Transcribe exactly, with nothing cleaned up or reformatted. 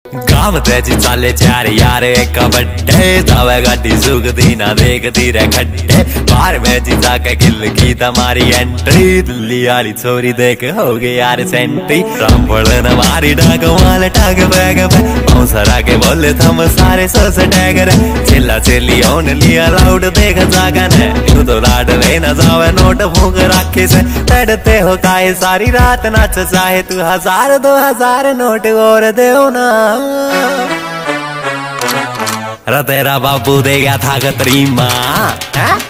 गांव तेजी चाले चार यार एक बड्डे तवे गाड़ी सुखती ना देखती रे खड्डे बाहर में जी जाके किल की तुम्हारी एंट्री दिल्ली वाली छोरी देख हो गई यार सेंट्री रामफल न मारी डाक वाले टाग बैग पे सरा के बोले थम सारे सोस टैगर चिल्ला चिल्ली होने लिया लाउड देख जागन है तू तो लाड लेना जावे नोट फूक रखे से तड़ते हो काहे सारी रात नाच चाहे तू हजार दो हजार नोट और दे ना तेरा बाबू देगा था कतरी माँ।